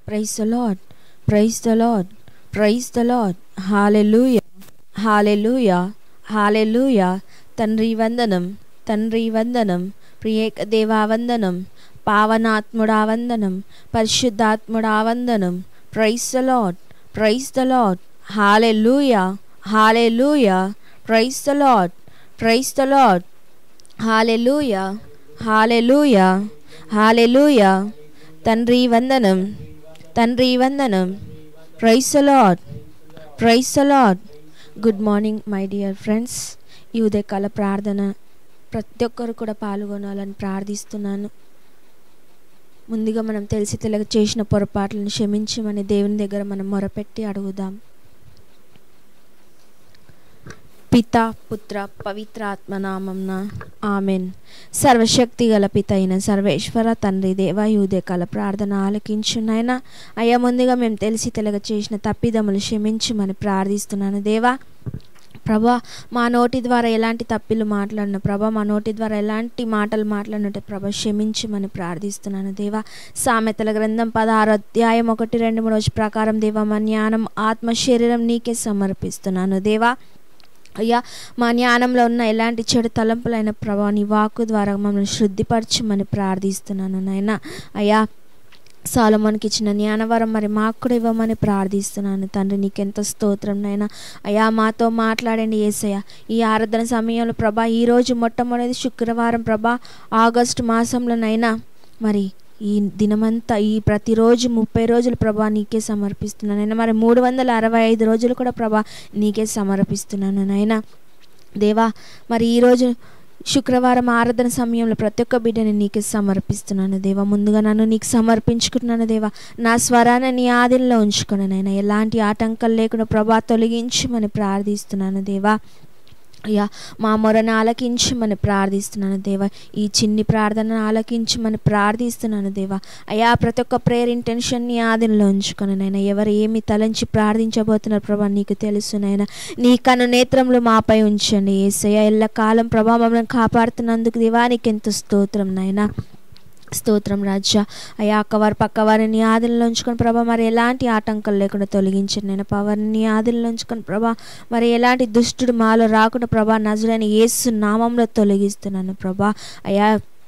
Praise the lord, praise the lord, praise the lord. హల్లెలూయా, హల్లెలూయా, హల్లెలూయా. తండ్రి వందనం, తండ్రి వందనం, ప్రియేక దేవా వందనం, పావనాత్ముడా వందనం, పరిశుద్ధాత్ముడా వందనం. Praise the lord, praise the lord. Hallelujah, hallelujah. Praise the lord, praise the lord. హల్లెలూయా, హల్లెలూయా, హల్లెలూయా. తండ్రి వందనం, తండ్రి వందనం. Praise the lord, praise the lord. Good morning my dear friends. ఈ ఉదయకాల ప్రార్థన ప్రతి ఒక్కరు కూడా పాల్గొనాలని ప్రార్థిస్తున్నాను. ముందుగా మనం తెలిసి తెలియక చేసిన పొరపాట్లను క్షమించమని దేవుని దగ్గర మనం మొరపెట్టి అడుగుదాం. పిత, పుత్ర, పవిత్రాత్మ నామంన ఆమెన్. సర్వశక్తి గల పిత అయిన సర్వేశ్వర తండ్రి దేవా, ఈ ఉదయకాల ప్రార్థన ఆలకించునైనా. అయ్యా, ముందుగా మేము తెలిసి తెలియక చేసిన తప్పిదములు క్షమించమని ప్రార్థిస్తున్నాను దేవా. ప్రభా, మా నోటి ద్వారా ఎలాంటి తప్పిలు మాట్లాడిన ప్రభా, మా నోటి ద్వారా ఎలాంటి మాటలు మాట్లాడినట్టు ప్రభా క్షమించమని ప్రార్థిస్తున్నాను దేవా. సామెతల గ్రంథం 16 అధ్యాయం 1-2 ప్రకారం దేవా, మా జ్ఞానం, ఆత్మ, శరీరం నీకే సమర్పిస్తున్నాను దేవా. అయ్యా, మా జ్ఞానంలో ఉన్న ఎలాంటి చెడు తలంపులైన ప్రభా నీ వాక్కు ద్వారా మమ్మల్ని శుద్ధిపరచమని ప్రార్థిస్తున్నాను నాయనా. అయ్యా, సొలొమోనుకి ఇచ్చిన జ్ఞానవరం మరి మాకు కూడా ఇవ్వమని ప్రార్థిస్తున్నాను తండ్రి. నీకెంత స్తోత్రం నాయనా. అయ్యా, మాతో మాట్లాడండి యేసయ్య. ఈ ఆరాధన సమయంలో ప్రభా, ఈరోజు మొట్టమొదటి శుక్రవారం ప్రభా, ఆగస్టు మాసంలోనైనా మరి ఈ దినమంతా, ఈ ప్రతిరోజు 30 రోజులు ప్రభా నీకే సమర్పిస్తున్నాను నాయనా. మరి 365 రోజులు కూడా ప్రభా నీకే సమర్పిస్తున్నాను నాయనా దేవా. మరి ఈరోజు శుక్రవారం ఆరాధన సమయంలో ప్రతి ఒక్క బిడ్డని నీకే సమర్పిస్తున్నాను దేవా. ముందుగా నన్ను నీకు సమర్పించుకుంటున్నాను దేవా. నా స్వరాన్ని నీ ఆధీనంలో ఉంచుకుని నాయనా. ఎలాంటి ఆటంకాలు లేకుండా ప్రభా తొలగించమని ప్రార్థిస్తున్నాను దేవా. అయ్యా, మా మొరను ఆలకించమని ప్రార్థిస్తున్నాను దేవా. ఈ చిన్ని ప్రార్థనను ఆలకించమని ప్రార్థిస్తున్నాను దేవా. అయ్యా, ప్రతి ఒక్క ప్రేయర్ ఇంటెన్షన్ని ఆధీనంలో ఉంచుకొని నైనా. ఎవరు ఏమి తలంచి ప్రార్థించబోతున్నారు ప్రభా నీకు తెలుసు నైనా. నీ కను నేత్రములు మాపై ఉంచండి యేసయ్య. ఎల్లకాలం ప్రభా మమ్మల్ని కాపాడుతున్నందుకు దేవా నీకెంత స్తోత్రం నైనా. స్తోత్రం రాజా. అయ్యా, అక్కవారు పక్కవారిని ఆధీనంలో ఉంచుకొని ప్రభా మరి ఎలాంటి ఆటంకాలు లేకుండా తొలగించండి నేను. పవరిని ఆధీనంలో ఉంచుకొని ప్రభా మరి ఎలాంటి దుష్టుడు మాలో రాకుండా ప్రభా నజరేయుడైన యేసు నామంలో తొలగిస్తున్నాను ప్రభా. అయ్యా,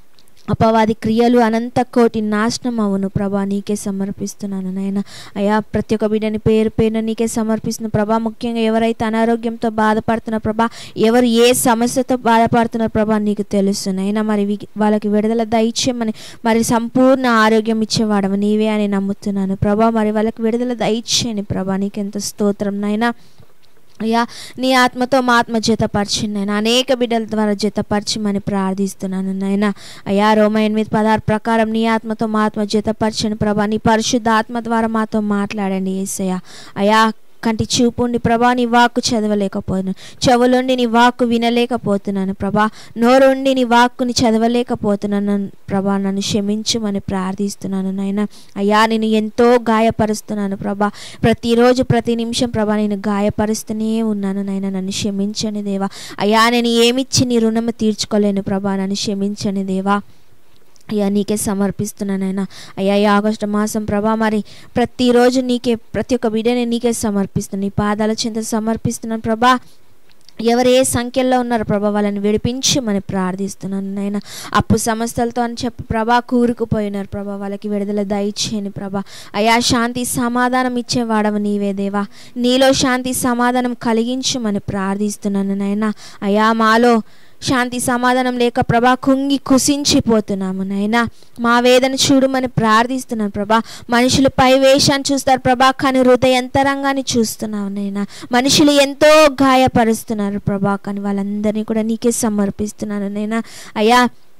అపవాది క్రియలు అనంత కోటి నాశనం అవును ప్రభా నీకే సమర్పిస్తున్నాను నాయన. అయ్యా, ప్రతి ఒక్క బిడ్డని పేరు పేరున నీకే సమర్పిస్తున్న ప్రభా. ముఖ్యంగా ఎవరైతే అనారోగ్యంతో బాధపడుతున్న ప్రభా, ఎవరు ఏ సమస్యతో బాధపడుతున్న ప్రభా నీకు తెలుసు నైనా. మరి వాళ్ళకి విడుదల దయచేయమని, మరి సంపూర్ణ ఆరోగ్యం ఇచ్చేవాడము నీవే అని నమ్ముతున్నాను ప్రభా. మరి వాళ్ళకి విడుదల దయచేయని ప్రభా నీకెంత స్తోత్రం నైనా. అయ్యా, నీ ఆత్మతో మా ఆత్మ జతపరిచింది నాయన. అనేక బిడ్డల ద్వారా జతపరచమని ప్రార్థిస్తున్నాను నాయన. అయ్యా, రోమా 8:16 ప్రకారం నీ ఆత్మతో మా ఆత్మ జతపరచని ప్రభా. నీ పరిశుద్ధ ఆత్మ ద్వారా మాతో మాట్లాడండి యేసయ్య. అయ్యా, కంటి చూపుండి ప్రభా నీ వాక్కు చదవలేకపోతున్నాను, చెవులుండి నీ వాక్కు వినలేకపోతున్నాను ప్రభా, నోరుండి నీ వాక్కుని చదవలేకపోతున్నాను ప్రభా. నన్ను క్షమించమని ప్రార్థిస్తున్నాను నాయన. అయ్యా, నేను ఎంతో గాయపరుస్తున్నాను ప్రభా. ప్రతిరోజు ప్రతి నిమిషం ప్రభా నేను గాయపరుస్తూనే ఉన్నాను నాయన. నన్ను క్షమించని దేవా. అయ్యా, నేను ఏమిచ్చి నీ రుణము తీర్చుకోలేను ప్రభా. నన్ను క్షమించని దేవా. అయ్యా, నీకే సమర్పిస్తున్నానైనా. అయ్యా, ఈ ఆగస్టు మాసం ప్రభా మరి ప్రతిరోజు నీకే, ప్రతి ఒక్క బిడ్డని నీకే సమర్పిస్తున్నాను. నీ పాదాల చెంత సమర్పిస్తున్నాను ప్రభా. ఎవరు ఏ సంఖ్యలో ఉన్నారో ప్రభా వాళ్ళని విడిపించమని ప్రార్థిస్తున్నాను నాయన. అప్పు సమస్యలతో అని చెప్పి ప్రభా కూరుకుపోయినారు ప్రభా, వాళ్ళకి విడుదల దయచేయని ప్రభా. అయ్యా, శాంతి సమాధానం ఇచ్చేవాడవు నీవే దేవా. నీలో శాంతి సమాధానం కలిగించమని ప్రార్థిస్తున్నాను నాయన. అయ్యా, మాలో శాంతి సమాధానం లేక ప్రభా కుంగి కుసించిపోతున్నాము నైనా. మా వేదన చూడమని ప్రార్థిస్తున్నాను ప్రభా. మనుషులు పై వేషాన్ని చూస్తారు ప్రభా, కానీ హృదయంతరంగాన్ని చూస్తున్నావు నైనా. మనుషులు ఎంతో గాయపరుస్తున్నారు ప్రభా, కానీ వాళ్ళందరినీ కూడా నీకే సమర్పిస్తున్నాను నైనా. అయ్యా,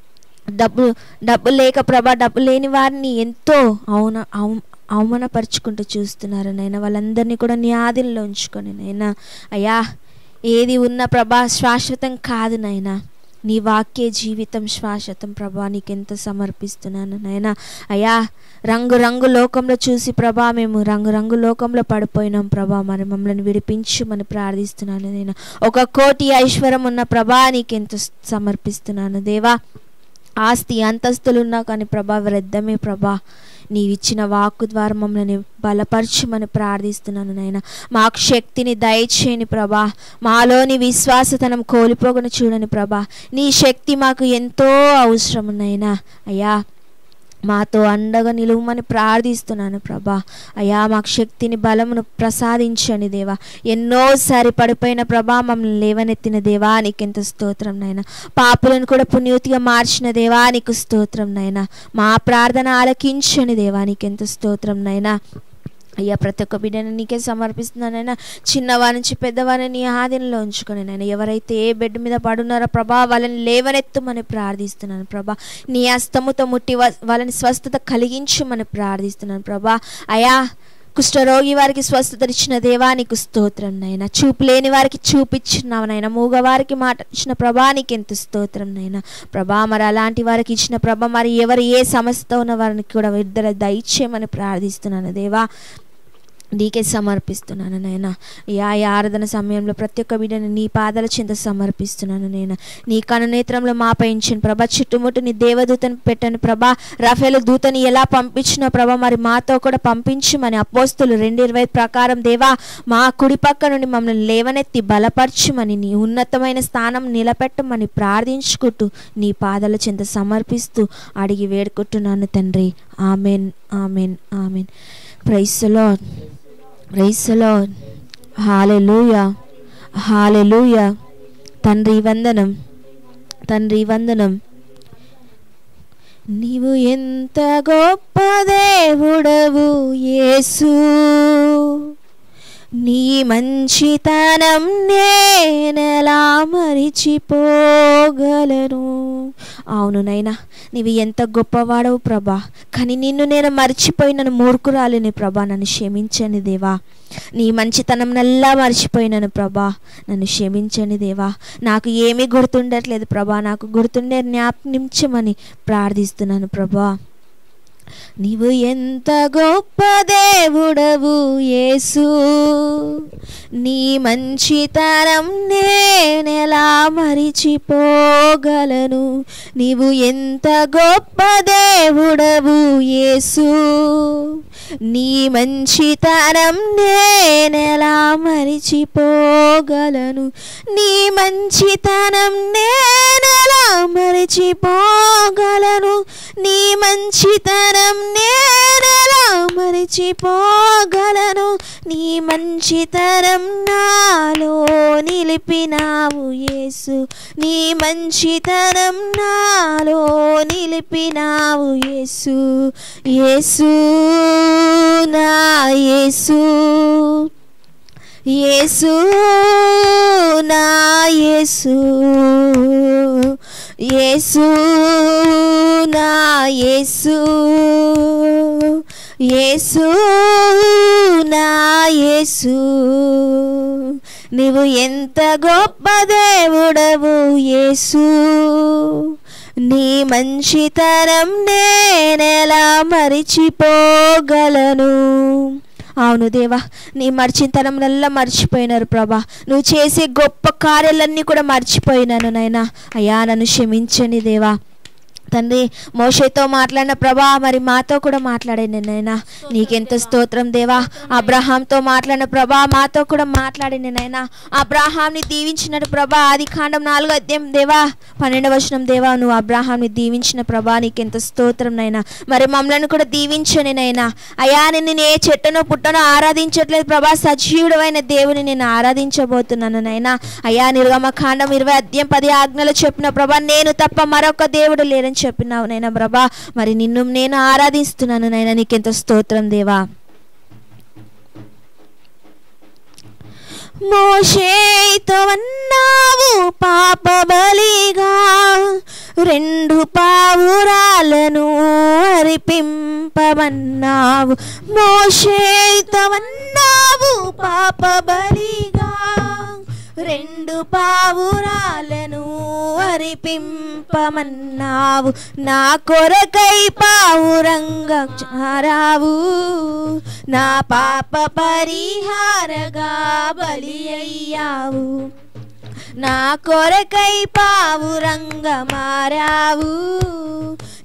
డబ్బు లేక ప్రభా, డబ్బు లేని వారిని ఎంతో అవమానపరుచుకుంటూ చూస్తున్నారు నైనా. వాళ్ళందరినీ కూడా నీ ఆధీనంలో ఉంచుకొని నైనా. అయ్యా, ఏది ఉన్న ప్రభా శాశ్వతం కాదు నైనా. నీ వాక్యే జీవితం శాశ్వతం ప్రభా. నీకెంత సమర్పిస్తున్నాను నైనా. అయ్యా, రంగు లోకంలో చూసి ప్రభా మేము రంగు లోకంలో పడిపోయినాం ప్రభా. మరి మమ్మల్ని విడిపించమని ప్రార్థిస్తున్నాను నైనా. 1 కోటి ఐశ్వర్యం ఉన్న ప్రభా నీకెంత సమర్పిస్తున్నాను దేవా. ఆస్తి అంతస్తులున్నా కానీ ప్రభా వ్యర్థమే ప్రభా. నీవిచ్చిన వాక్కు ద్వారా మమ్మల్ని బలపరచమని ప్రార్థిస్తున్నాను నాయన. మాకు శక్తిని దయచేయని ప్రభా, మాలోని విశ్వాసతనం కోల్పోకుండా చూడని ప్రభా. నీ శక్తి మాకు ఎంతో అవసరం నాయన. అయ్యా మాతో అండగా నిలువమని ప్రార్థిస్తున్నాను ప్రభా. అయ్యా మాకు శక్తిని బలమును ప్రసాదించండి దేవా. ఎన్నోసారి పడిపోయిన ప్రభా మమ్మల్ని లేవనెత్తిన దేవా నీకెంత స్తోత్రం నాయన. పాపులను కూడా పుణ్యవతిగా మార్చిన దేవా నీకు స్తోత్రం నాయన. మా ప్రార్థన ఆలకించని దేవా నీకెంత స్తోత్రం నాయన. అయ్యా ప్రతి ఒక్క బిడ్డను నీకే సమర్పిస్తున్నానైనా. చిన్నవారి నుంచి పెద్దవారిని నీ ఆధీనంలో ఉంచుకొని నాయన. ఎవరైతే ఏ బెడ్ మీద పడున్నారో ప్రభా వాళ్ళని లేవనెత్తమని ప్రార్థిస్తున్నాను ప్రభా. నీ హస్తముతో ముట్టి వాళ్ళని స్వస్థత కలిగించమని ప్రార్థిస్తున్నాను ప్రభా. అయ్యా కుష్ఠరోగి వారికి స్వస్థత ఇచ్చిన దేవా నీకు స్తోత్రం నైనా. చూపు లేని వారికి చూపించినావు నైనా. మూగవారికి మాట ఇచ్చిన ప్రభా నీకు ఎంత స్తోత్రం నైనా. ప్రభా మరి అలాంటి వారికి ఇచ్చిన ప్రభా మరి ఎవరు ఏ సమస్యతో ఉన్న వారికి కూడా విడుదల దయచేయమని ప్రార్థిస్తున్నాను దేవా. నీకే సమర్పిస్తున్నాను నైనా. ఈ ఆరాధన సమయంలో ప్రతి ఒక్క బిడ్డని నీ పాదాల చెంత సమర్పిస్తున్నాను నైనా. నీ కనునేత్రంలో మాపై ఉంచిన ప్రభా. చుట్టుముట్టు నీ దేవదూతను పెట్టని ప్రభా. రఫేలు దూతని ఎలా పంపించినో ప్రభా మరి మాతో కూడా పంపించమని అపోస్తులు 2:20 ప్రకారం దేవా మా కుడి పక్క నుండి మమ్మల్ని లేవనెత్తి బలపరచమని నీ ఉన్నతమైన స్థానం నిలబెట్టమని ప్రార్థించుకుంటూ నీ పాదాల చెంత సమర్పిస్తూ అడిగి వేడుకుంటున్నాను తండ్రి. Amen, amen, amen. Praise the lord, praise the lord. హల్లెలూయా, హల్లెలూయా. తండ్రి వందనం, తండ్రి వందనం. నీవు ఎంత గొప్ప దేవుడవు యేసు, నీ మంచితనం నేనెలా మరిచిపోగలను. అవును నైనా నీవు ఎంత గొప్పవాడవు ప్రభా. కానీ నిన్ను నేను మర్చిపోయినను మూర్ఖురాలిని ప్రభా. నన్ను క్షమించని దేవా. నీ మంచితనం నల్లా మర్చిపోయినాను ప్రభా. నన్ను క్షమించని దేవా. నాకు ఏమీ గుర్తుండట్లేదు ప్రభా. నాకు గుర్తుండే జ్ఞాపనించమని ప్రార్థిస్తున్నాను ప్రభా. నీవు ఎంత గొప్ప దేవుడవు యేసు, నీ మంచితనం నేనెలా మరిచిపోగలను. నీవు ఎంత గొప్ప దేవుడవు యేసు, నీ మంచితనం నేనెలా మరిచిపోగలను. నీ మంచితనం నేనెలా మరిచిపోగలను. నీ మంచితనం నేనెలా మరిచిపోగలను. నీ మంచితనం నాలో నిలిపినావు యేసు. నీ మంచితనం నాలో నిలిపినావు యేసు. యేసు నా యేసు, యేసు నా యేసు, యేసు నా యేసు, యేసు నా యేసు. నీవు ఎంత గొప్ప దేవుడవు యేసు, నీ మంచితనం నేనెలా మరిచిపోగలను. అవును దేవా, నీ మర్చితనం నల్లా మర్చిపోయినారు ప్రభా. నువ్వు చేసే గొప్ప కార్యాలన్నీ కూడా మర్చిపోయినాను నాయనా. అయ్యా నన్ను క్షమించండి దేవా. తండ్రి మోషేతో మాట్లాడిన ప్రభా మరి మాతో కూడా మాట్లాడండి నాయనా. నీకెంత స్తోత్రం దేవా. అబ్రహాంతో మాట్లాడిన ప్రభా మాతో కూడా మాట్లాడండి నాయనా. అబ్రహాంని దీవించినట్టు ప్రభా ఆదికాండం 4వ దేవా 12వ దేవా నువ్వు అబ్రహాంని దీవించిన ప్రభా నీకెంత స్తోత్రం నైనా. మరి మమ్మల్ని కూడా దీవించని నైనా. అయ్యా నేను ఏ చెట్టునో పుట్టనో ఆరాధించట్లేదు ప్రభా. సజీవుడైన దేవుని నేను ఆరాధించబోతున్నాను నైనా. అయ్యా నిర్గమకాండం 20:10 ఆజ్ఞలు చెప్పిన ప్రభా నేను తప్ప మరొక దేవుడు లేరని చెప్పినావు నైనా ప్రభా. మరి నిన్ను నేను ఆరాధిస్తున్నాను నైనా. నీకెంత స్తోత్రం దేవా. మోషేతో అన్నావు పాప బలిగా 2 పావురాలను అర్పింపమన్నావు. మోషేతో అన్నావు పాప బలిగా 2 పావురాలను అర్పింపమన్నావు. నా కొరకై పావురంగా చారావు. నా పాప పరిహారగా బలి అయ్యావు. నా కొరకై పావురంగా మారావు.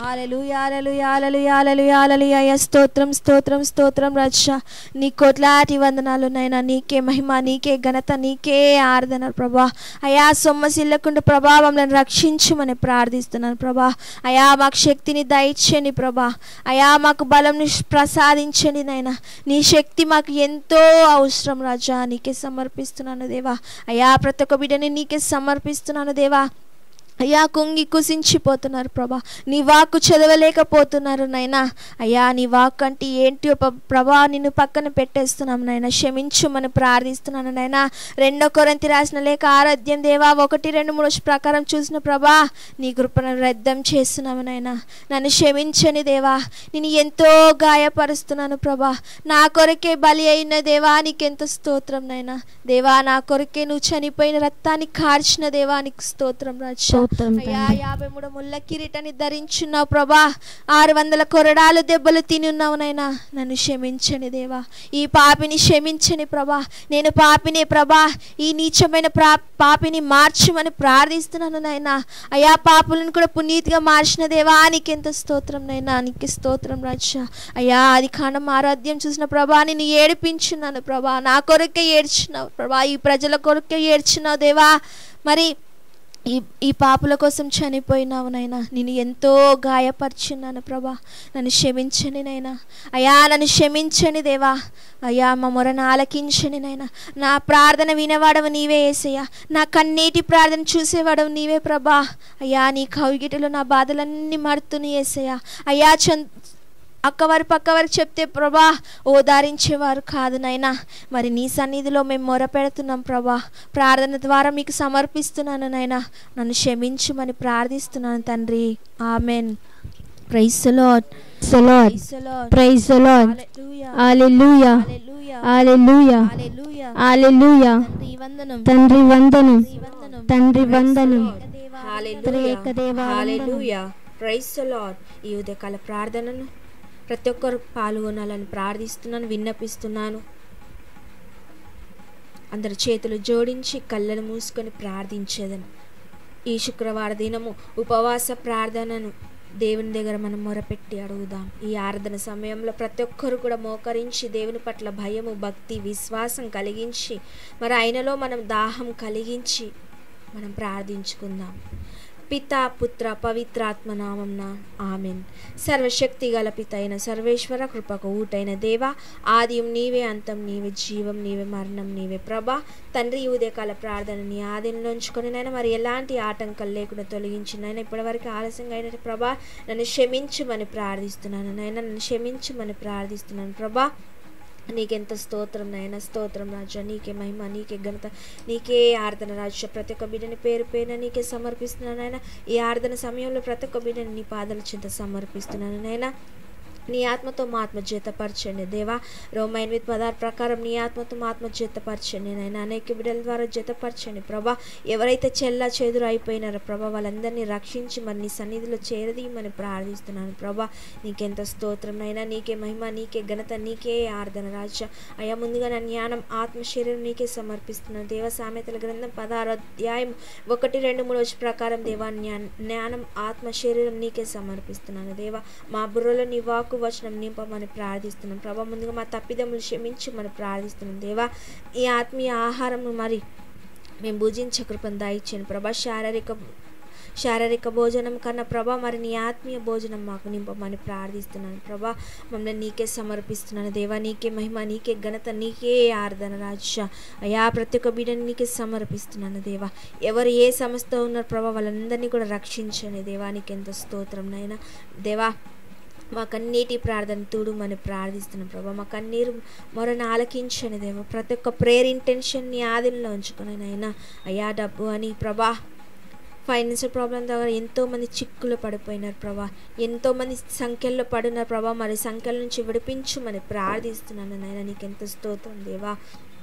హల్లెలూయా హల్లెలూయా హల్లెలూయా హల్లెలూయా హల్లెలూయా. స్తోత్రం స్తోత్రం స్తోత్రం రాజా, నీ కోట్లాటి వందనాలు నైనా. నీకే మహిమ, నీకే ఘనత, నీకే ఆరాధన ప్రభా. అయా సొమ్మసిల్లకుండా ప్రభా మమ్మల్ని రక్షించమని ప్రార్థిస్తున్నాను ప్రభా. అయా మాకు శక్తిని దయచేయండి ప్రభా. అయా మాకు బలంని ప్రసాదించండి నైనా. నీ శక్తి మాకు ఎంతో అవసరం రాజా. నీకే సమర్పిస్తున్నాను దేవా. అయా ప్రతి ఒక్క బిడ్డని నీకే సమర్పిస్తున్నాను దేవా. అయ్యా కుంగి కుసించిపోతున్నారు ప్రభా, నీ వాక్కు చదవలేకపోతున్నారు నైనా. అయ్యా నీ వాక్ అంటే ఏంటి ప్రభా, నిన్ను పక్కన పెట్టేస్తున్నాం నైనా. క్షమించుమని ప్రార్థిస్తున్నాను నైనా. 2 కొరింథీ రాసిన లేఖ 6 అధ్యాయం దేవా 1, 2, 3 ప్రకారం చూసిన ప్రభా నీ కృపను రద్దం చేస్తున్నాము నైనా. నన్ను క్షమించని దేవా. నేను ఎంతో గాయపరుస్తున్నాను ప్రభా. నా కొరకే బలి అయిన దేవా నీకెంత స్తోత్రం నైనా. దేవా నా కొరకే నువ్వు చనిపోయిన రక్తాన్ని కార్చిన దేవా నీకు స్తోత్రం రాజా. అయ్యా 53 ముళ్ళ కిరీటాన్ని ధరించున్నావు ప్రభా. 600 కొరడాలు దెబ్బలు తిని ఉన్నావు నైనా. నన్ను క్షమించని దేవా. ఈ పాపిని క్షమించని ప్రభా. నేను పాపినే ప్రభా. ఈ నీచమైన పాపిని మార్చమని ప్రార్థిస్తున్నాను నైనా. అయ్యా పాపులను కూడా పునీతిగా మార్చిన దేవా నీకెంత స్తోత్రం నైనా. నీకు స్తోత్రం రాజా. అయ్యా అది కాండం 6 అధ్యాయం చూసిన ప్రభా నేను ఏడిపించున్నాను ప్రభా. నా కొరకే ఏడ్చినావు ప్రభా. ఈ ప్రజల కొరకే ఏడ్చినావు దేవా. మరి ఈ పాపుల కోసం చనిపోయినావు నైనా. నేను ఎంతో గాయపరిచున్నాను ప్రభా. నన్ను క్షమించండి నైనా. అయ్యా నన్ను క్షమించండి దేవా. అయ్యా మా మొరను ఆలకించండి నైనా. నా ప్రార్థన వినేవాడవు నీవే యేసయ్యా. నా కన్నీటి ప్రార్థన చూసేవాడవు నీవే ప్రభా. అయ్యా నీ కౌగిటిలో నా బాధలన్నీ మరుతుని యేసయ్యా. అయ్యా అక్కవారు పక్కవారు చెప్తే ప్రభా ఓదారించేవారు కాదు నైనా. మరి నీ సన్నిధిలో మేము మొర పెడుతున్నాం ప్రభా. ప్రార్థన ద్వారా మీకు సమర్పిస్తున్నాను నైనా. నన్ను క్షమించుమని ప్రార్థిస్తున్నాను తండ్రి. ఆమెన్. Praise the lord. Praise the lord. హల్లెలూయా హల్లెలూయా హల్లెలూయా. తండ్రి వందనం తండ్రి వందనం. హల్లెలూయా. Praise the lord. ఈ ఉదయకాల ప్రార్థనను ప్రతి ఒక్కరు పాల్గొనాలని ప్రార్థిస్తున్నాను, విన్నపిస్తున్నాను. అందరు చేతులు జోడించి కళ్ళను మూసుకొని ప్రార్థించేదను. ఈ శుక్రవార దినము ఉపవాస ప్రార్థనను దేవుని దగ్గర మనం మొరపెట్టి అడుగుదాం. ఈ ఆరాధన సమయంలో ప్రతి ఒక్కరు కూడా మోకరించి దేవుని పట్ల భయము, భక్తి, విశ్వాసం కలిగించి మరి ఆయనలో మనం దాహం కలిగించి మనం ప్రార్థించుకుందాం. పితా పుత్ర పవిత్రాత్మ నామంన ఆమెన్. సర్వశక్తి గల పిత అయిన సర్వేశ్వర, కృపకు ఊటైన దేవా, ఆదియం నీవే, అంతం నీవే, జీవం నీవే, మరణం నీవే ప్రభా. తండ్రి ఈ ఉదయకాల ప్రార్థన నీ ఆదిలో ఉంచుకొని నైనా మరి ఎలాంటి ఆటంకాలు లేకుండా తొలగించినైనా ఇప్పటివరకు ఆలస్యంగా అయిన ప్రభా నన్ను క్షమించమని ప్రార్థిస్తున్నాను నైనా. నన్ను క్షమించమని ప్రార్థిస్తున్నాను ప్రభా. నీకెంత స్తోత్రం నాయన. స్తోత్రం రాజా. నీకే మహిమ, నీకే ఘనత, నీకే ఆరాధన రాజా. ప్రతి ఒక్క బిడ్డని పేరు పేరున నీకే సమర్పిస్తున్నాను నాయన. ఈ ఆరాధన సమయంలో ప్రతి ఒక్క బిడ్డని నీ పాదాల చెంత సమర్పిస్తున్నాను నాయన. నీ ఆత్మతో మా ఆత్మ జతపరచండి దేవా. రోమా 8:16 ప్రకారం నీ ఆత్మతో మా ఆత్మ జతపరచండి నాయన. అనేక బిడ్డల ద్వారా జతపరచండి ప్రభా. ఎవరైతే చెల్లా చెదురు అయిపోయినారో ప్రభా వాళ్ళందరినీ రక్షించి మరి నీ సన్నిధిలో చేరదీయమని ప్రార్థిస్తున్నాను ప్రభా. నీకెంత స్తోత్రం నైనా. నీకే మహిమ, నీకే ఘనత, నీకే ఆరాధన రాజా. అయ్యా ముందుగా నా జ్ఞానం, ఆత్మ, శరీరం నీకే సమర్పిస్తున్నాను దేవ. సామెతల గ్రంథం 16 అధ్యాయం 1, 2, 3 ప్రకారం దేవా జ్ఞానం, ఆత్మ, శరీరం నీకే సమర్పిస్తున్నాను దేవా. మా బుర్రలో నీ వాక్కు వచనం నింపమని ప్రార్థిస్తున్నాం ప్రభా. ముందుగా మా తప్పిదములు క్షమించమని ప్రార్థిస్తున్నాం దేవా. ఈ ఆత్మీయ ఆహారం మరి మేము భుజించే కృపను దయచేయండి ప్రభా. శారీరక భోజనం కన్నా ప్రభా మరి నీ ఆత్మీయ భోజనం మాకు నింపమని ప్రార్థిస్తున్నాను ప్రభా. మమ్మల్ని నీకే సమర్పిస్తున్నాను దేవా. నీకే మహిమ, నీకే ఘనత, నీకే ఆరాధన రాజా. అయా ప్రతి ఒక్క బిడ్డని నీకే సమర్పిస్తున్నాను దేవా. ఎవరు ఏ సమస్యతో ఉన్నారు ప్రభా వాళ్ళందరినీ కూడా రక్షించండి దేవా. నీకెంత స్తోత్రం నైనా దేవా. మా కన్నీటి ప్రార్థన తూడుమని ప్రార్థిస్తున్నాం ప్రభా. మా కన్నీరు మొరను ఆలకించని దేవా. ప్రతి ఒక్క ప్రేయర్ ఇంటెన్షన్ని ఆదిలో ఉంచుకొని నైనా. అయ్యా డబ్బు అని ప్రభా ఫైనాన్షియల్ ప్రాబ్లం దగ్గర ఎంతోమంది చిక్కులు పడిపోయినారు ప్రభా. ఎంతోమంది సంఖ్యల్లో పడినారు ప్రభా. మరి సంఖ్యల నుంచి విడిపించమని ప్రార్థిస్తున్నాను నాయన. నీకెంత స్తోత్రం దేవా.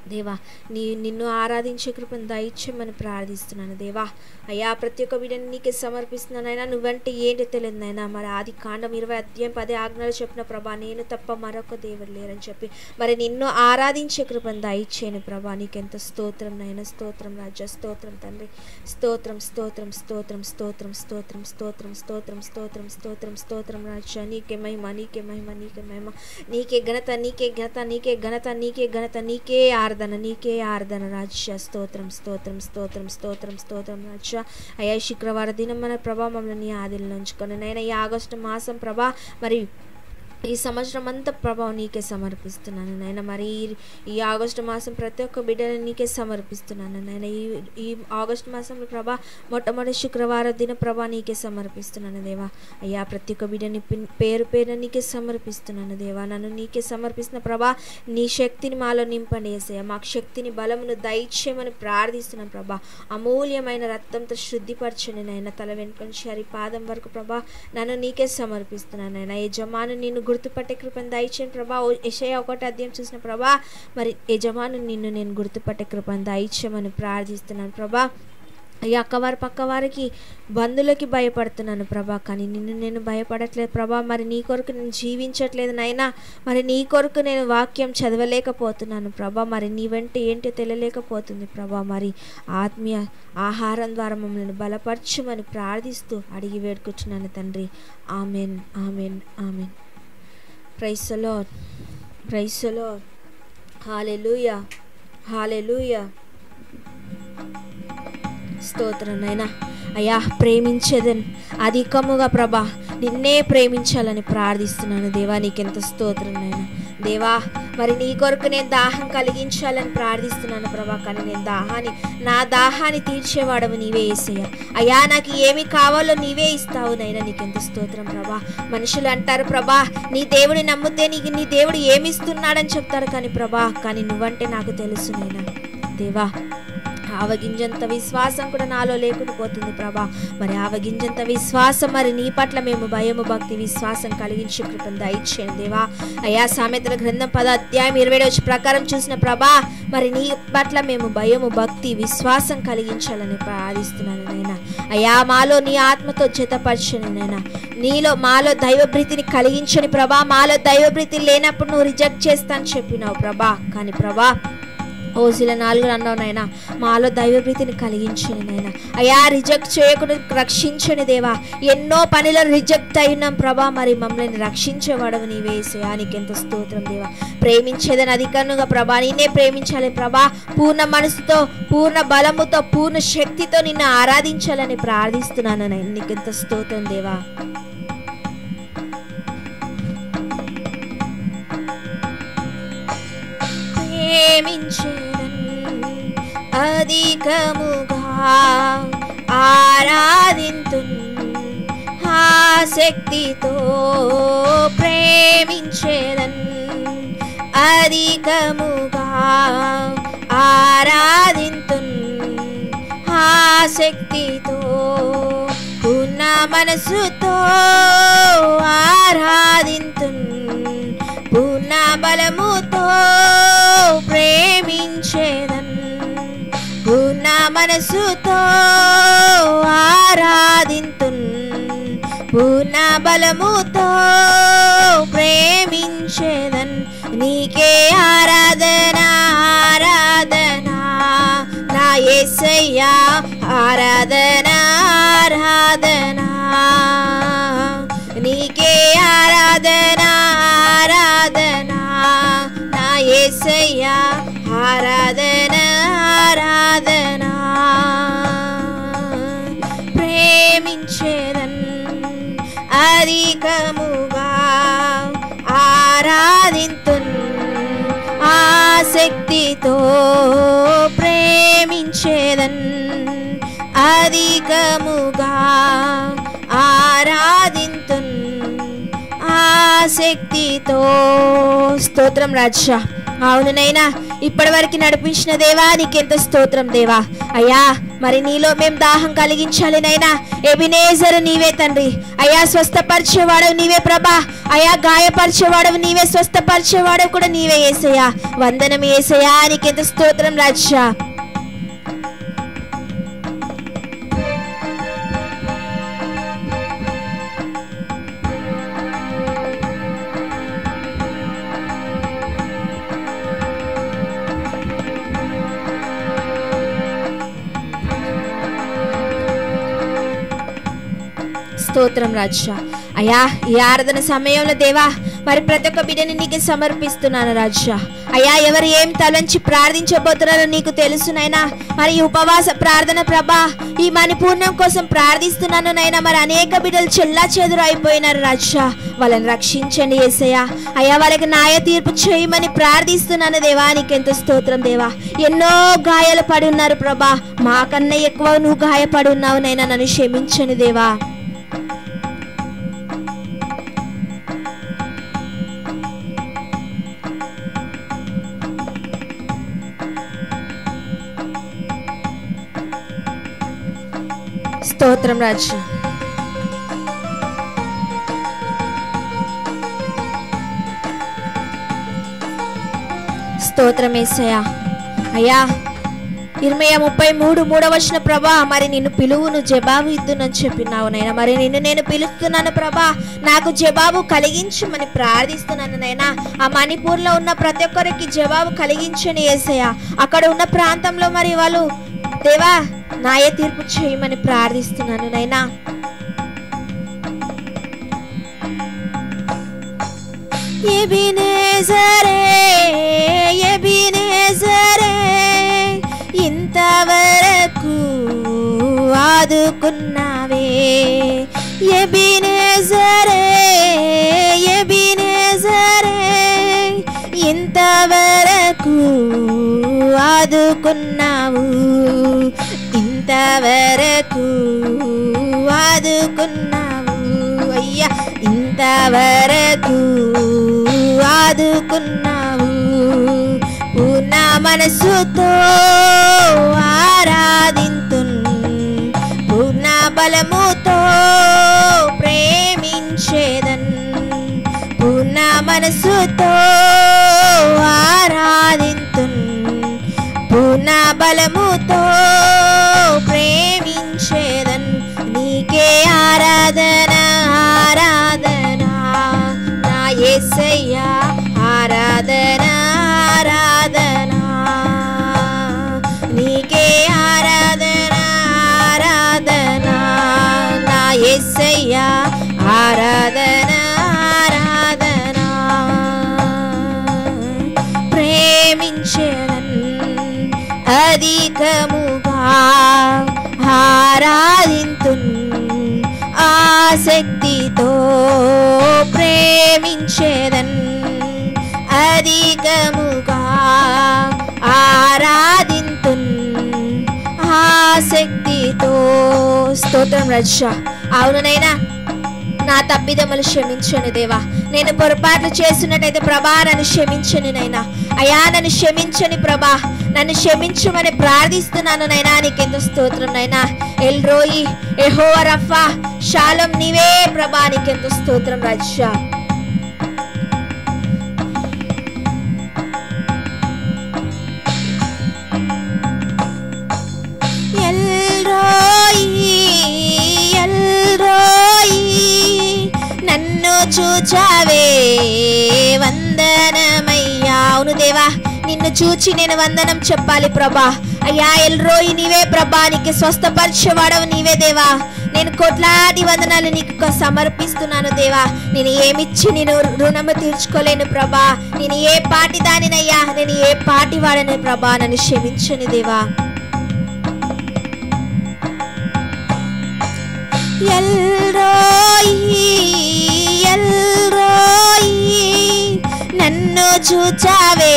దేవా నిన్ను ఆరాధించే కృపను దయచేయమని ప్రార్థిస్తున్నాను దేవా. అయ్యా ప్రతి ఒక్క బిడ్డని నీకే సమర్పిస్తున్నాను అయినా. నువ్వంటే ఏంటో తెలియదు నైనా. మరి ఆదికాండం 20 ఆజ్ఞలు చెప్పిన ప్రభా, నేను తప్ప మరొక దేవుడు లేరని చెప్పి మరి నిన్ను ఆరాధించే కృపను దయచేయను ప్రభా. నీకెంత స్తోత్రం నైనా. స్తోత్రం రాజా, స్తోత్రం తండ్రి, స్తోత్రం స్తోత్రం స్తోత్రం స్తోత్రం స్తోత్రం స్తోత్రం స్తోత్రం స్తోత్రం స్తోత్రం స్తోత్రం రాజా. నీకే మహిమ, నీకే మహిమ, నీకే మహిమ, నీకే ఘనత, నీకే ఘనత, నీకే ఘనత, నీకే ఘనత, నీకే నీకే ఆరాధన రాజ్య. స్తోత్రం స్తోత్రం స్తోత్రం స్తోత్రం స్తోత్రం రాజ్య. అయ్యా శుక్రవార దినం మన ప్రభా మమ్మల్ని ఆదిలో ఉంచుకొని నైనా ఈ ఆగస్టు మాసం ప్రభా మరి ఈ సంవత్సరం అంతా ప్రభావం నీకే సమర్పిస్తున్నాను నాయన. మరి ఈ ఆగస్టు మాసం ప్రతి ఒక్క బిడ్డని నీకే సమర్పిస్తున్నాను నాయన. ఈ ఆగస్టు మాసంలో ప్రభా మొట్టమొదటి శుక్రవారం దిన ప్రభా నీకే సమర్పిస్తున్నాను దేవా. అయ్యా ప్రతి ఒక్క బిడ్డని పేరు పేరు నీకే సమర్పిస్తున్నాను దేవా. నన్ను నీకే సమర్పిస్తున్న ప్రభా, నీ శక్తిని మాలో నింపండి యేసయ్య. మాకు శక్తిని బలమును దయచేయమని ప్రార్థిస్తున్నాను ప్రభా. అమూల్యమైన రక్తంతో శుద్ధిపరచండి నాయన. తల వెనుకొని శరీ పాదం వరకు ప్రభా నన్ను నీకే సమర్పిస్తున్నాను నాయన. యజమాను నిన్ను గుర్తుపట్టే కృపను దయచేయండి ప్రభా. యెషయా 1 చూసిన ప్రభా మరి యజమాను నిన్ను నేను గుర్తుపట్టే కృపను దయచేయమని ప్రార్థిస్తున్నాను ప్రభా. అయ్యా అక్కవారి పక్కవారికి బంధువులకి భయపడుతున్నాను ప్రభా, కానీ నిన్ను నేను భయపడట్లేదు ప్రభా. మరి నీ కొరకు నేను జీవించట్లేదు నైనా. మరి నీ కొరకు నేను వాక్యం చదవలేకపోతున్నాను ప్రభా. మరి నీ వెంట ఏంటో తెలియలేకపోతుంది ప్రభా. మరి ఆత్మీయ ఆహారం ద్వారా మమ్మల్ని బలపరచమని ప్రార్థిస్తూ అడిగి వేడుకుంటున్నాను తండ్రి. Amen, amen, amen. Praise the lord, praise the lord. హల్లెలూయా, హల్లెలూయా. స్తోత్రం నైనా. అయ్యా ప్రేమించేదని అధికముగా ప్రభా నిన్నే ప్రేమించాలని ప్రార్థిస్తున్నాను దేవా. నీకెంత స్తోత్రం నైనా దేవా. మరి నీ కొరకు నేను దాహం కలిగించాలని ప్రార్థిస్తున్నాను ప్రభా, కానీ నేను నా దాహాన్ని తీర్చేవాడవు నీవే యేసయ్య. అయ్యా నాకు ఏమి కావాలో నీవే ఇస్తావు నైనా. నీకెంత స్తోత్రం ప్రభా. మనుషులు అంటారు ప్రభా నీ దేవుడిని నమ్మితే నీ దేవుడు ఏమి ఇస్తున్నాడని చెప్తారు, కానీ ప్రభా కానీ నువ్వంటే నాకు తెలుసు నైనా దేవా. ఆవగింజంత విశ్వాసం కూడా నాలో లేకుండా పోతుంది ప్రభా. మరి ఆవగింజంత విశ్వాసం మరి నీ పట్ల మేము భయము భక్తి విశ్వాసం కలిగించే కృపను దయచేయండి దేవా. అయ్యా సామెతల గ్రంథం 10:27 ప్రకారం చూసిన ప్రభా మరి నీ పట్ల మేము భయము భక్తి విశ్వాసం కలిగించాలని ప్రార్థిస్తున్నాను నైనా. అయ్యా మాలో నీ ఆత్మతో జతపరచని నైనా. మాలో దైవభీతిని కలిగించని ప్రభా. మాలో దైవభీతి లేనప్పుడు నువ్వు రిజెక్ట్ చేస్తాను చెప్పినావు ప్రభా, కానీ ప్రభా ఓసిల 4 అన్నావు నాయనా. మాలో దైవభీతిని కలిగించండి నాయన. అయ్యా రిజెక్ట్ చేయకుండా రక్షించండి దేవా. ఎన్నో పనులు రిజెక్ట్ అయినాం ప్రభా, మరి మమ్మల్ని రక్షించేవాడవు నీవే యేసయ్యా. నీకెంత స్తోత్రం దేవా. ప్రేమించేదని అధికంగా ప్రభా నిన్నే ప్రేమించాలి ప్రభా. పూర్ణ మనసుతో, పూర్ణ బలముతో, పూర్ణ శక్తితో నిన్ను ఆరాధించాలని ప్రార్థిస్తున్నాను నేను. నీకెంత స్తోత్రం దేవా. అధికముగా ఆరాధింతున్ ఆసక్తితో ప్రేమించేదన్. అధికముగా ఆరాధింతున్ ఆసక్తితో పూర్ణ మనసుతో ఆరాధింతున్. పూర్ణ బలముతో ప్రేమించేదన్. పూర్ణ మనసుతో ఆరాధింతున్. పూర్ణ బలముతో ప్రేమించేదన్. నీకే ఆరాధన ఆరాధన నా యేసయ్యా. ఆరాధన ఆరాధన నీకే ఆరాధన ఆరాధన నా యేసయ్యా. ఆరాధన ఆరాధన ప్రేమించేదన్. అధికముగా ఆరాధింతున్ ఆసక్తితో ప్రేమించేదన్. అధికముగా ఆరాధింతున్ ఆసక్తితో. స్తోత్రం రాజా. అవును నైనా ఇప్పటి వరకు నడిపించిన దేవా నీకెంత స్తోత్రం దేవా. అయ్యా మరి నీలో మేము దాహం కలిగించాలి నైనా. ఎబినేజరు నీవే తండ్రి. అయా స్వస్థపరిచేవాడవు నీవే ప్రభా. అయా గాయపరిచేవాడవు నీవే, స్వస్థపరిచేవాడవు కూడా నీవే యేసయ్యా. వందనం యేసయ్యా, నీకెంత స్తోత్రం రాజా. స్తోత్రం రాజా. అయ్యా ఈ ఆరాధన సమయంలో దేవా మరి ప్రతి ఒక్క బిడ్డని నీకు సమర్పిస్తున్నాను రాజా. అయ్యా ఎవరు ఏం తలంచి ప్రార్థించబోతున్నారో నీకు తెలుసునైనా. మరి ఈ ఉపవాస ప్రార్థన ప్రభా ఈ మణిపూర్ణం కోసం ప్రార్థిస్తున్నాను నైనా. మరి అనేక బిడ్డలు చెల్లా చెదురు అయిపోయినారు రాజా. వాళ్ళని రక్షించండి యేసయ్యా. అయ్యా వాళ్ళకి న్యాయ తీర్పు చేయమని ప్రార్థిస్తున్నాను దేవా. నీకెంతో స్తోత్రం దేవా. ఎన్నో గాయాలు పడి ఉన్నారు ప్రభా. మాకన్నా ఎక్కువ నువ్వు గాయపడి ఉన్నావు నైనా. నన్ను క్షమించండి దేవా. స్తోత్రం రాజు. స్తోత్రం యేసయ్యా. అయ్యా ఇర్మీయా 33:3 ప్రభా మరి నిన్ను పిలువును జవాబు ఇద్దునని చెప్పినావు నైనా. మరి నిన్ను నేను పిలుస్తున్నాను ప్రభా, నాకు జవాబు కలిగించమని ప్రార్థిస్తున్నాను నైనా. ఆ మణిపూర్లో ఉన్న ప్రతి ఒక్కరికి జవాబు కలిగించని యేసయ్యా. అక్కడ ఉన్న ప్రాంతంలో మరి వాళ్ళు దేవా న్యాయ తీర్పు చేయమని ప్రార్థిస్తున్నాను నైనా. ఎబినేజరే ఎబినేజరే ఇంతవరకు ఆదుకున్నావే. ఎబినేజరే ఎబినేజరే ఇంతవరకు ఆదుకున్నావు. ఇంతవరకు ఆదుకున్నావు అయ్యా. ఇంతవరకు ఆదుకున్నావు. పూర్ణ మనసుతో ఆరాధింతున్, పూర్ణ బలముతో ప్రేమించేదన్. పూర్ణ మనసుతో ఆరాధింతున్, పూర్ణ బలముతో ప్రేమించేదన్. నీకే ఆరాధన ఆరాధన నా యేసయ్యా. ఆరాధన ఆరాధన నీకే ఆరాధన ఆరాధన నా యేసయ్యా. ఆరాధన ఆరాధన ప్రేమించేదన్ అధికముగా ఆరాధింతున్. ఆసక్తితో ప్రేమించేదన్ అధికముగా ఆరాధింతున్ ఆసక్తితో. స్తోత్రం రక్ష. అవుననైనా నా తప్పిదములు క్షమించను దేవా. నేను పొరపాట్లు చేస్తున్నట్టయితే ప్రభా నన్ను క్షమించను నైనా. అయా నన్ను క్షమించని ప్రభా, నన్ను క్షమించమని ప్రార్థిస్తున్నాను నైనా. నీకెంతో స్తోత్రం నైనా. ఎల్ రోయి యెహోవా రఫా షాలోం నీవే ప్రభా. నీకెంతో స్తోత్రం రాజా. చూచావే వందనమయ్యా. అవును దేవా, నిన్ను చూచి నేను వందనం చెప్పాలి ప్రభా. అయ్యా ఎల్రోయి నీవే ప్రభా. నీకు స్వస్థపరిచేవాడవు నీవే దేవా. నేను కోట్లాది వందనాలు నీకు సమర్పిస్తున్నాను దేవా. నేను ఏమిచ్చి నేను రుణము తీర్చుకోలేను ప్రభా. నేను ఏ పాటి దానినయ్యా, నేను ఏ పాటి వాడని ప్రభా. నన్ను క్షమించని దేవా. ఎల్రోయి ఎల్రోయి నన్ను చూచావే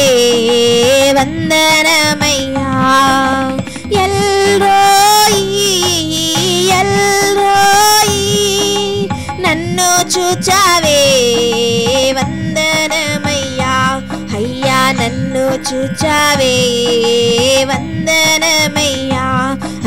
వందనమయ్యా. ఎల్రోయి ఎల్రోయి నన్ను చూచావే వందనమయ్యా. అయ్యా నన్ను చూచావే వందనమయ్యా.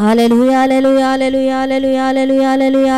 హల్లెలూయా హల్లెలూయా హల్లెలూయా హల్లెలూయా హల్లెలూయా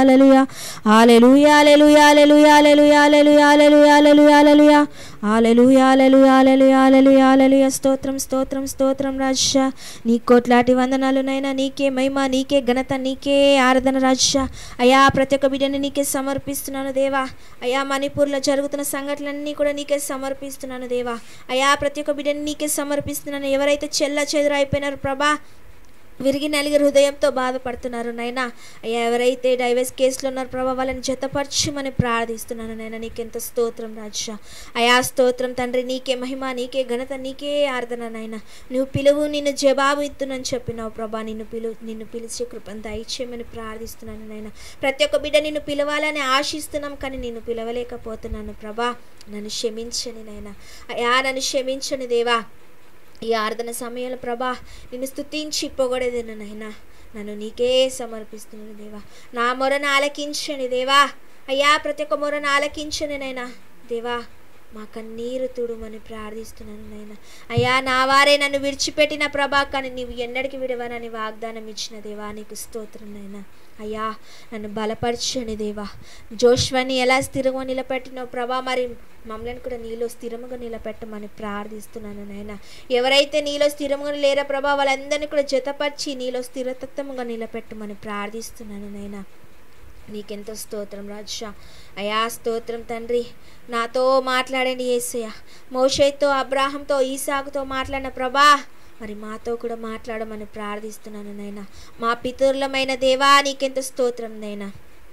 హల్లెలూయా హల్లెలూయా హల్లెలూయా హల్లెలూయా హల్లెలూయా హల్లెలూయా హల్లెలూయా హల్లెలూయా హల్లెలూయా హల్లెలూయా హల్లెలూయా హల్లెలూయా స్తోత్రం స్తోత్రం స్తోత్రం రాజా. నీ కోట్లాటి వందనాలునైనా, నీకే మహిమ, నీకే ఘనత, నీకే ఆరాధన రాజా. అయ్యా ప్రతి ఒక్క బిడ్డని నీకే సమర్పిస్తున్నాను దేవా. అయ్యా మణిపూర్లో జరుగుతున్న సంఘటనలన్నీ కూడా నీకే సమర్పిస్తున్నాను దేవా. అయ్యా ప్రతి ఒక్క బిడ్డని నీకే సమర్పిస్తున్నాను. ఎవరైతే చెల్ల చెదురు అయిపోయినారు ప్రభా, విరిగి నలిగి హృదయంతో బాధపడుతున్నారు నైనా, అయ్యా ఎవరైతే డైవర్స్ కేసులో ఉన్నారు ప్రభా, వాళ్ళని జతపరచమని ప్రార్థిస్తున్నాను నైనా. నీకెంత స్తోత్రం రాజా. అయా స్తోత్రం తండ్రి, నీకే మహిమ, నీకే ఘనత, నీకే ఆరాధన నైనా. నువ్వు పిలువు, నిన్ను జవాబు ఇత్తునని చెప్పినావు ప్రభా. నిన్ను పిలిచే కృపను దయచేయమని ప్రార్థిస్తున్నాను నైనా. ప్రతి ఒక్క బిడ్డ నిన్ను పిలవాలని ఆశిస్తున్నాం, కానీ నిన్ను పిలవలేకపోతున్నాను ప్రభా. నన్ను క్షమించని నైనా. అయా నన్ను క్షమించని దేవా. ఈ ఆరాధన సమయంలో ప్రభా నిన్ను స్తుతించి పొగడేదను నైనా. నన్ను నీకే సమర్పిస్తున్నాను దేవా. నా మొరను ఆలకించని దేవా. అయ్యా ప్రతి ఒక్క మొరను ఆలకించని నైనా దేవా. మా కన్నీరు తుడుమని ప్రార్థిస్తున్నాను నైనా. అయ్యా నా వారే నన్ను విడిచిపెట్టిన ప్రభా, కానీ నీవు ఎన్నడికి విడవనని వాగ్దానం ఇచ్చిన దేవా, నీకు స్తోత్రం నైనా. అయ్యా నన్ను బలపరచని దేవా. జోష్వాని ఎలా స్థిరంగా నిలబెట్టినావు ప్రభా, మరి మమ్మల్ని కూడా నీలో స్థిరముగా నిలబెట్టమని ప్రార్థిస్తున్నాను నైనా. ఎవరైతే నీలో స్థిరముగా లేరో ప్రభా, వాళ్ళందరినీ కూడా జతపరిచి నీలో స్థిరతత్వముగా నిలబెట్టమని ప్రార్థిస్తున్నాను నైనా. నీకెంతో స్తోత్రం రాజా. అయా స్తోత్రం తండ్రి. నాతో మాట్లాడండి యేసయ్య. మోషేతో, అబ్రాహాంతో, ఈసాకుతో మాట్లాడిన ప్రభా, మరి మాతో కూడా మాట్లాడమని ప్రార్థిస్తున్నాను నైనా. మా పితరులమైన దేవా నీకెంత స్తోత్రం నైనా.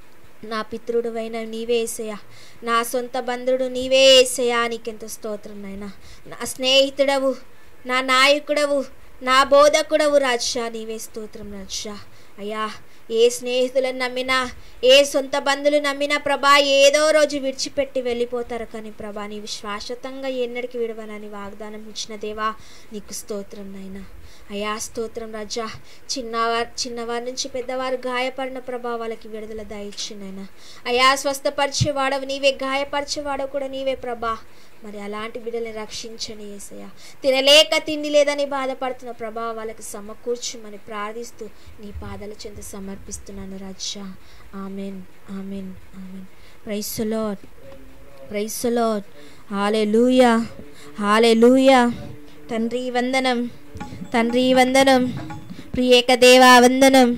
నా పితృడువైన నీవే యేసయ్య, నా సొంత బంధుడు నీవే యేసయ్య, నీకెంత స్తోత్రం నైనా. నా స్నేహితుడవు, నా నాయకుడవు, నా బోధకుడవు రాజా, నీవే స్తోత్రం రాజా. అయ్యా ఏ స్నేహితులను నమ్మినా, ఏ సొంత బంధువులు నమ్మినా ప్రభా, ఏదో రోజు విడిచిపెట్టి వెళ్ళిపోతారు, కానీ ప్రభా నీవు శాశ్వతంగా ఎన్నడికి విడవనని వాగ్దానం ఇచ్చిన దేవా, నీకు స్తోత్రం నైనా. అయా స్తోత్రం రాజా. చిన్నవారి నుంచి పెద్దవారు గాయపడిన ప్రభా, వాళ్ళకి విడుదల దయచినైనా. అయా స్వస్థపరిచేవాడవు నీవే, గాయపరిచేవాడవు కూడా నీవే ప్రభా. మరి అలాంటి బిడ్డల్ని రక్షించండి యేసయ్య. తినలేక తిండి లేదని బాధపడుతున్న ప్రభా, వాళ్ళకి సమకూర్చమని ప్రార్థిస్తూ నీ పాదాల చెంత సమర్పిస్తున్నాను రాజా. ఆమెన్ amen amen. Praise the lord, praise the lord. హల్లెలూయా హల్లెలూయా. తండ్రి వందనం, తండ్రి వందనం, ప్రియేక దేవా వందనం,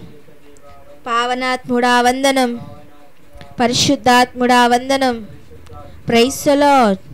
పావనాత్ముడా వందనం, పరిశుద్ధాత్ముడా వందనం. Praise the lord.